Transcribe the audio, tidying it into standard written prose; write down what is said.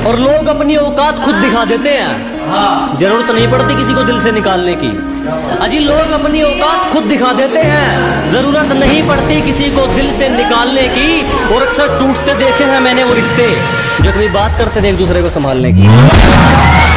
और लोग अपनी औकात खुद दिखा देते हैं, जरूरत नहीं पड़ती किसी को दिल से निकालने की। अजी लोग अपनी औकात खुद दिखा देते हैं, जरूरत नहीं पड़ती किसी को दिल से निकालने की। और अक्सर टूटते देखे हैं मैंने वो रिश्ते जो कभी बात करते थे एक दूसरे को संभालने की।